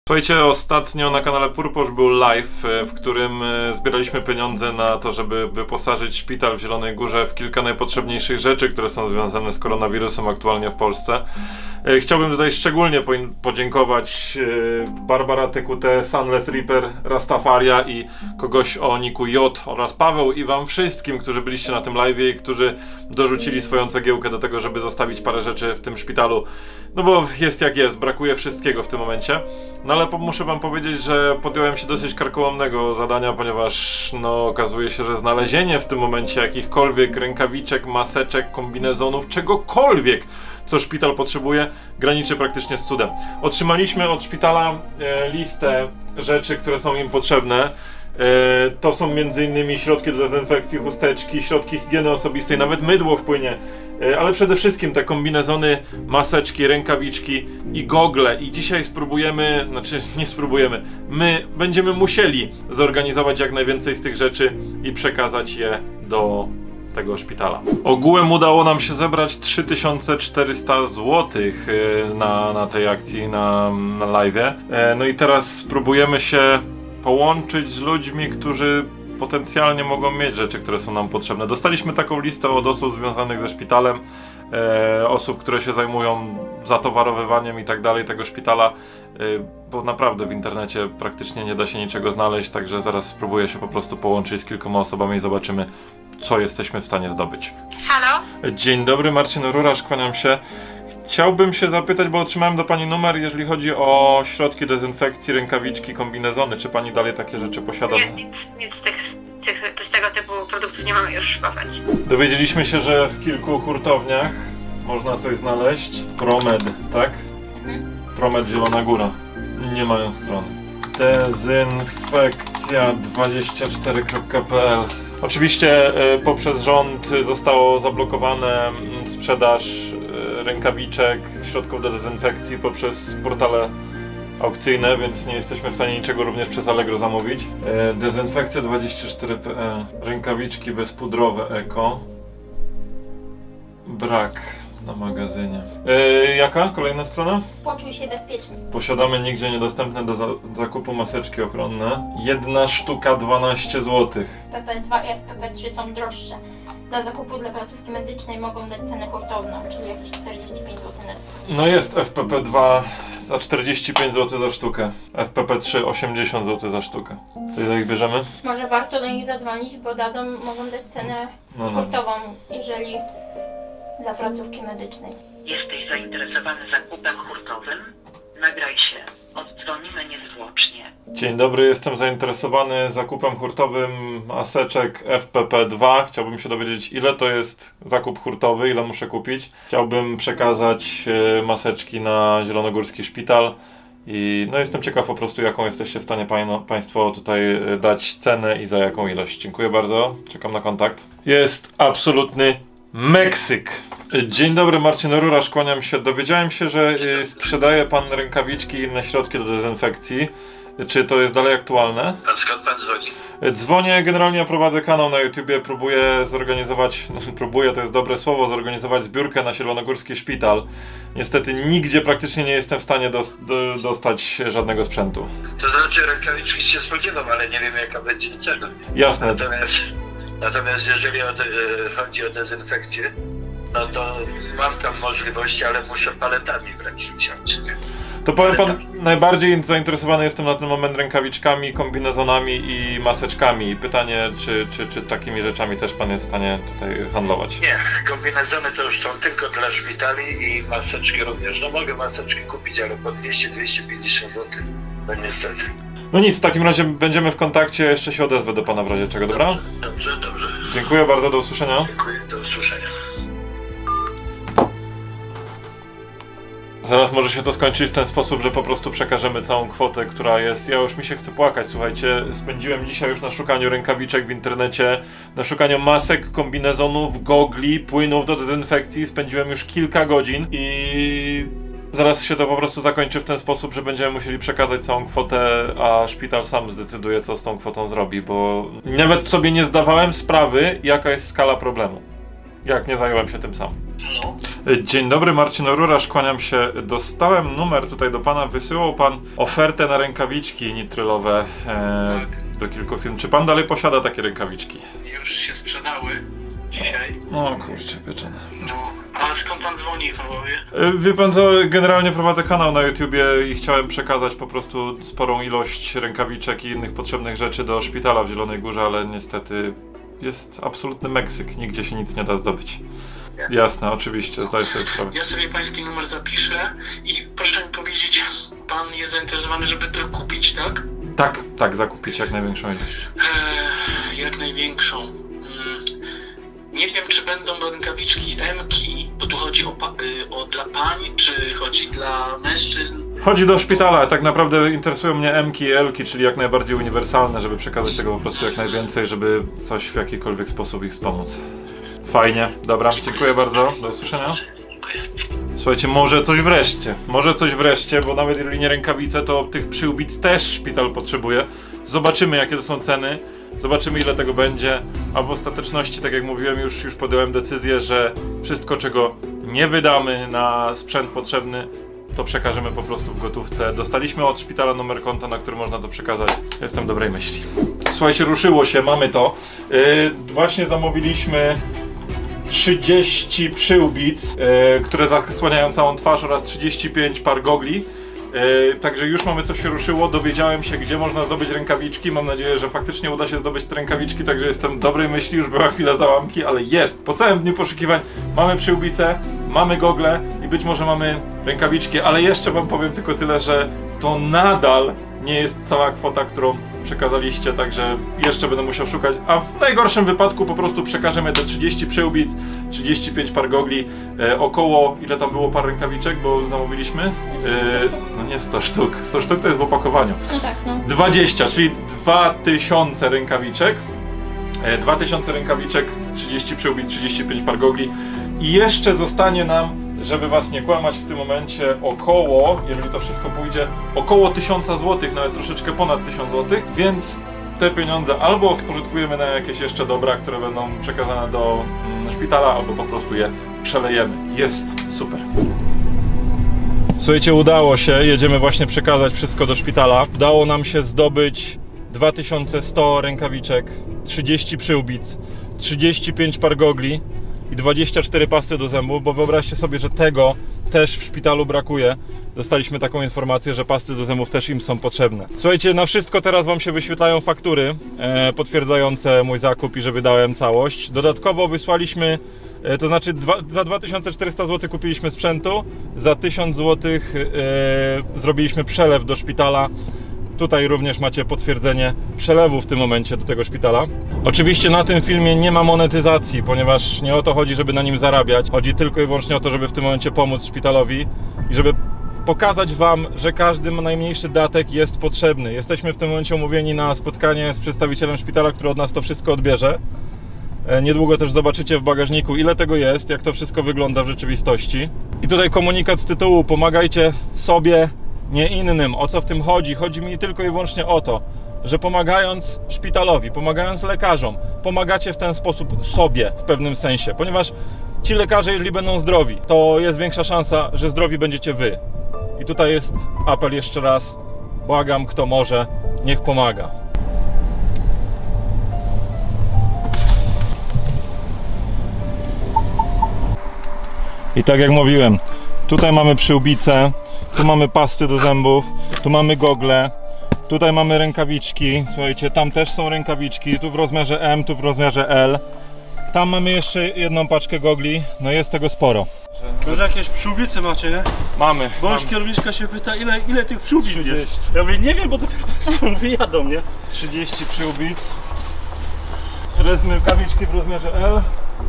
Słuchajcie, ostatnio na kanale Purposz był live, w którym zbieraliśmy pieniądze na to, żeby wyposażyć szpital w Zielonej Górze w kilka najpotrzebniejszych rzeczy, które są związane z koronawirusem aktualnie w Polsce. Chciałbym tutaj szczególnie podziękować Barbara TQT, Sunless Reaper, Rastafaria i kogoś o niku J oraz Paweł i wam wszystkim, którzy byliście na tym live'ie i którzy dorzucili swoją cegiełkę do tego, żeby zostawić parę rzeczy w tym szpitalu. No bo jest jak jest, brakuje wszystkiego w tym momencie. No ale muszę wam powiedzieć, że podjąłem się dosyć karkołomnego zadania, ponieważ no okazuje się, że znalezienie w tym momencie jakichkolwiek rękawiczek, maseczek, kombinezonów, czegokolwiek, co szpital potrzebuje, graniczy praktycznie z cudem. Otrzymaliśmy od szpitala listę rzeczy, które są im potrzebne. To są m.in. środki do dezynfekcji, chusteczki, środki higieny osobistej, nawet mydło wpłynie, ale przede wszystkim te kombinezony, maseczki, rękawiczki i gogle. I dzisiaj spróbujemy, znaczy nie spróbujemy, my będziemy musieli zorganizować jak najwięcej z tych rzeczy i przekazać je do tego szpitala. Ogółem udało nam się zebrać 3400 zł na tej akcji, na live'ie. No i teraz spróbujemy się połączyć z ludźmi, którzy potencjalnie mogą mieć rzeczy, które są nam potrzebne. Dostaliśmy taką listę od osób związanych ze szpitalem, osób, które się zajmują zatowarowywaniem i tak dalej tego szpitala, bo naprawdę w internecie praktycznie nie da się niczego znaleźć, także zaraz spróbuję się po prostu połączyć z kilkoma osobami i zobaczymy, co jesteśmy w stanie zdobyć. Halo? Dzień dobry, Marcin Rurasz, kłaniam się. Chciałbym się zapytać, bo otrzymałem do pani numer, jeżeli chodzi o środki dezynfekcji, rękawiczki, kombinezony. Czy pani dalej takie rzeczy posiada? Nie, nic z tego typu produktów nie mamy już w ofercie. Dowiedzieliśmy się, że w kilku hurtowniach można coś znaleźć. Promed, tak? Promed Zielona Góra. Nie mają strony. Dezynfekcja24.pl. Oczywiście poprzez rząd zostało zablokowane sprzedaż rękawiczek, środków do dezynfekcji poprzez portale aukcyjne, więc nie jesteśmy w stanie niczego również przez Allegro zamówić. Dezynfekcja24.pl. Rękawiczki bezpudrowe eko. Brak na magazynie. Jaka? Kolejna strona? Poczuj się bezpiecznie. Posiadamy nigdzie niedostępne do zakupu maseczki ochronne. Jedna sztuka 12 zł. PP2 i FPP3 są droższe. Dla zakupu dla placówki medycznej mogą dać cenę hurtowną, czyli jakieś 45 zł netto. No jest FPP2 za 45 zł za sztukę. FPP3 80 zł za sztukę. To ile ich bierzemy? Może warto do nich zadzwonić, bo mogą dać cenę hurtową, jeżeli dla placówki medycznej. Jesteś zainteresowany zakupem hurtowym? Nagraj się. Oddzwonimy niezwłocznie. Dzień dobry, jestem zainteresowany zakupem hurtowym maseczek FPP2. Chciałbym się dowiedzieć, ile to jest zakup hurtowy, ile muszę kupić. Chciałbym przekazać maseczki na Zielonogórski Szpital. I no jestem ciekaw po prostu, jaką jesteście w stanie Państwo tutaj dać cenę i za jaką ilość. Dziękuję bardzo, czekam na kontakt. Jest absolutny Meksyk. Dzień dobry, Marcin Rurasz, kłaniam się. Dowiedziałem się, że sprzedaje pan rękawiczki i inne środki do dezynfekcji. Czy to jest dalej aktualne? A skąd pan dzwoni? Dzwonię, generalnie ja prowadzę kanał na YouTubie, próbuję zorganizować, to jest dobre słowo, zorganizować zbiórkę na Zielonogórski Szpital. Niestety nigdzie praktycznie nie jestem w stanie dostać żadnego sprzętu. To znaczy rękawiczki się spodziewam, ale nie wiem jaka będzie cena. Jasne. Natomiast jeżeli chodzi o dezynfekcję, no to mam tam możliwości, ale muszę paletami wręcz usiąść. To powiem pan, najbardziej zainteresowany jestem na ten moment rękawiczkami, kombinezonami i maseczkami. Pytanie, czy takimi rzeczami też pan jest w stanie tutaj handlować? Nie, kombinezony to już są tylko dla szpitali i maseczki również. No mogę maseczki kupić, ale po 200-250 zł. No niestety. No nic, w takim razie będziemy w kontakcie, jeszcze się odezwę do pana w razie czego, dobra? Dobrze. Dziękuję bardzo, do usłyszenia. Dziękuję, do usłyszenia. Zaraz może się to skończyć w ten sposób, że po prostu przekażemy całą kwotę, która jest... Ja już mi się chce płakać, słuchajcie. Spędziłem dzisiaj już na szukaniu rękawiczek w internecie, na szukaniu masek, kombinezonów, gogli, płynów do dezynfekcji. Spędziłem już kilka godzin i zaraz się to po prostu zakończy w ten sposób, że będziemy musieli przekazać całą kwotę, a szpital sam zdecyduje, co z tą kwotą zrobi, bo nawet sobie nie zdawałem sprawy, jaka jest skala problemu. Jak nie zająłem się tym sam. Halo? Dzień dobry, Marcin Rurasz, kłaniam się. Dostałem numer tutaj do pana, wysyłał pan ofertę na rękawiczki nitrylowe Tak. do kilku firm. Czy pan dalej posiada takie rękawiczki? Już się sprzedały dzisiaj. O kurczę, pieczone. No, a skąd pan dzwoni, pan powie? Wie pan co, generalnie prowadzę kanał na YouTubie i chciałem przekazać po prostu sporą ilość rękawiczek i innych potrzebnych rzeczy do szpitala w Zielonej Górze, ale niestety jest absolutny Meksyk, nigdzie się nic nie da zdobyć. Jasne, oczywiście, zdaję sobie sprawę. Ja sobie pański numer zapiszę i proszę mi powiedzieć, pan jest zainteresowany, żeby to kupić, tak? Tak, zakupić jak największą ilość. Jak największą. Nie wiem, czy będą rękawiczki M-ki, bo tu chodzi o dla pań, czy chodzi dla mężczyzn. Chodzi do szpitala, tak naprawdę interesują mnie M-ki i L-ki, czyli jak najbardziej uniwersalne, żeby przekazać tego po prostu jak najwięcej, żeby coś w jakikolwiek sposób ich wspomóc. Fajnie, dobra, dziękuję bardzo, do usłyszenia. Słuchajcie, może coś wreszcie, bo nawet jeżeli nie rękawice, to tych przyłbic też szpital potrzebuje. Zobaczymy, jakie to są ceny, zobaczymy, ile tego będzie, a w ostateczności, tak jak mówiłem, już podjąłem decyzję, że wszystko, czego nie wydamy na sprzęt potrzebny, to przekażemy po prostu w gotówce. Dostaliśmy od szpitala numer konta, na który można to przekazać. Jestem dobrej myśli. Słuchajcie, ruszyło się, mamy to. Właśnie zamówiliśmy 30 przyłbic, które zasłaniają całą twarz, oraz 35 par gogli. Także już mamy, coś się ruszyło, dowiedziałem się, gdzie można zdobyć rękawiczki. Mam nadzieję, że faktycznie uda się zdobyć te rękawiczki, także jestem dobrej myśli, już była chwila załamki, ale jest. Po całym dniu poszukiwań mamy przyłbice, mamy gogle i być może mamy rękawiczki, ale jeszcze wam powiem tylko tyle, że to nadal nie jest cała kwota, którą przekazaliście, także jeszcze będę musiał szukać, a w najgorszym wypadku po prostu przekażemy te 30 przyłbic, 35 par gogli, około, ile tam było par rękawiczek, bo zamówiliśmy? No nie 100 sztuk, 100 sztuk to jest w opakowaniu. No tak, no. 20, czyli 2000 rękawiczek, 2000 rękawiczek, 30 przyłbic, 35 par gogli i jeszcze zostanie nam, żeby was nie kłamać, w tym momencie około, jeżeli to wszystko pójdzie, około 1000 zł, nawet troszeczkę ponad 1000 zł, więc te pieniądze albo spożytkujemy na jakieś jeszcze dobra, które będą przekazane do szpitala, albo po prostu je przelejemy. Jest super. Słuchajcie, udało się, jedziemy właśnie przekazać wszystko do szpitala. Udało nam się zdobyć 2100 rękawiczek, 30 przyłbic, 35 par gogli i 24 pasty do zębów, bo wyobraźcie sobie, że tego też w szpitalu brakuje. Dostaliśmy taką informację, że pasty do zębów też im są potrzebne. Słuchajcie, na wszystko teraz wam się wyświetlają faktury potwierdzające mój zakup i że wydałem całość. Dodatkowo wysłaliśmy, to znaczy za 2400 zł kupiliśmy sprzętu, za 1000 zł zrobiliśmy przelew do szpitala. Tutaj również macie potwierdzenie przelewu w tym momencie do tego szpitala. Oczywiście na tym filmie nie ma monetyzacji, ponieważ nie o to chodzi, żeby na nim zarabiać. Chodzi tylko i wyłącznie o to, żeby w tym momencie pomóc szpitalowi i żeby pokazać wam, że każdy najmniejszy datek jest potrzebny. Jesteśmy w tym momencie umówieni na spotkanie z przedstawicielem szpitala, który od nas to wszystko odbierze. Niedługo też zobaczycie w bagażniku, ile tego jest, jak to wszystko wygląda w rzeczywistości. I tutaj komunikat z tytułu: pomagajcie sobie, nie innym. O co w tym chodzi? Chodzi mi tylko i wyłącznie o to, że pomagając szpitalowi, pomagając lekarzom, pomagacie w ten sposób sobie w pewnym sensie, ponieważ ci lekarze, jeżeli będą zdrowi, to jest większa szansa, że zdrowi będziecie wy. I tutaj jest apel jeszcze raz: błagam, kto może, niech pomaga. I tak jak mówiłem, tutaj mamy przyłbice, tu mamy pasty do zębów, tu mamy gogle, tutaj mamy rękawiczki, słuchajcie, tam też są rękawiczki, tu w rozmiarze M, tu w rozmiarze L. Tam mamy jeszcze jedną paczkę gogli, no jest tego sporo. Może jakieś przyłbice macie, nie? Mamy. Bo już kierowniczka się pyta, ile tych przyłbic jest. Ja mówię, nie wiem, bo dopiero wyjadą, nie? 30 przyłbic, rękawiczki w rozmiarze L,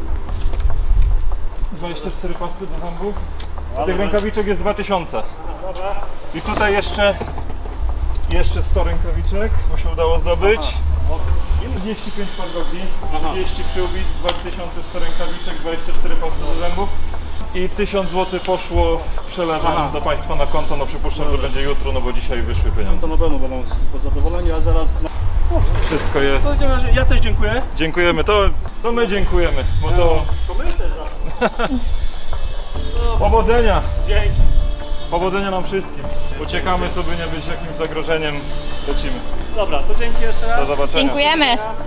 24 pasty do zębów. Tych rękawiczek jest 2000. I tutaj jeszcze 100 rękawiczek, bo się udało zdobyć. 35 par gogli, 30 przyłbic, 2100 rękawiczek, 24 pasty do zębów. I 1000 zł poszło przelewem do państwa na konto. No przypuszczam, że będzie jutro, no bo dzisiaj wyszły pieniądze. To na pewno będą zadowoleni, a zaraz... Wszystko jest. To ja też dziękuję. Dziękujemy, to my dziękujemy, bo to... To my też. Powodzenia! Dzięki. Powodzenia nam wszystkim. Uciekamy, co by nie być jakimś zagrożeniem. Lecimy. Dobra, to dzięki jeszcze raz. Do zobaczenia. Dziękujemy.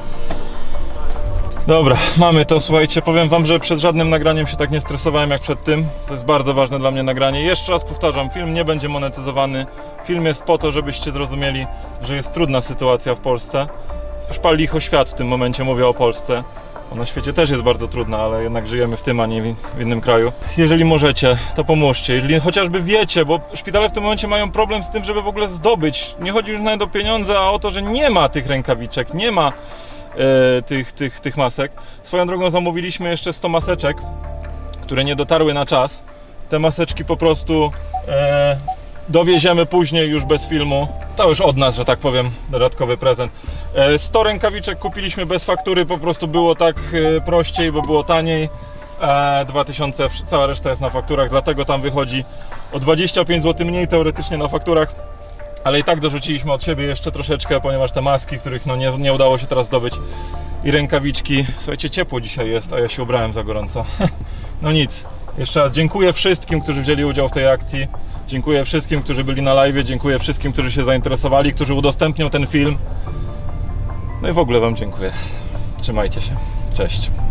Dobra, mamy to, słuchajcie, powiem wam, że przed żadnym nagraniem się tak nie stresowałem jak przed tym. To jest bardzo ważne dla mnie nagranie. Jeszcze raz powtarzam, film nie będzie monetyzowany. Film jest po to, żebyście zrozumieli, że jest trudna sytuacja w Polsce. Już pal licho świat w tym momencie, mówię o Polsce. Bo na świecie też jest bardzo trudna, ale jednak żyjemy w tym, a nie w innym kraju. Jeżeli możecie, to pomóżcie. Jeżeli chociażby wiecie, bo szpitale w tym momencie mają problem z tym, żeby w ogóle zdobyć. Nie chodzi już nawet o pieniądze, a o to, że nie ma tych rękawiczek, nie ma tych masek. Swoją drogą zamówiliśmy jeszcze 100 maseczek, które nie dotarły na czas. Te maseczki po prostu dowieziemy później już bez filmu. To już od nas, że tak powiem, dodatkowy prezent. 100 rękawiczek kupiliśmy bez faktury, po prostu było tak prościej, bo było taniej. 2000, cała reszta jest na fakturach, dlatego tam wychodzi o 25 zł mniej teoretycznie na fakturach. Ale i tak dorzuciliśmy od siebie jeszcze troszeczkę, ponieważ te maski, których no nie udało się teraz zdobyć, i rękawiczki. Słuchajcie, ciepło dzisiaj jest, a ja się ubrałem za gorąco. No nic. Jeszcze raz dziękuję wszystkim, którzy wzięli udział w tej akcji. Dziękuję wszystkim, którzy byli na live. Dziękuję wszystkim, którzy się zainteresowali, którzy udostępnią ten film. No i w ogóle wam dziękuję. Trzymajcie się. Cześć.